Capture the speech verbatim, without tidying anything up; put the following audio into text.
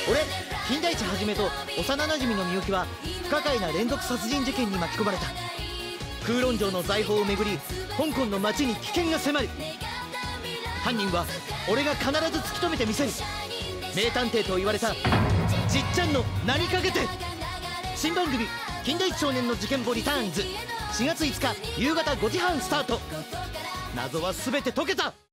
俺金田一はじめと幼なじみのみゆきは不可解な連続殺人事件に巻き込まれた。空論城の財宝をめぐり香港の街に危険が迫る。犯人は俺が必ず突き止めてみせる。名探偵と言われたじっちゃんの名にかけて。新番組「金田一少年の事件簿リターンズ」しがついつか夕方ごじはんスタート。謎は全て解けた。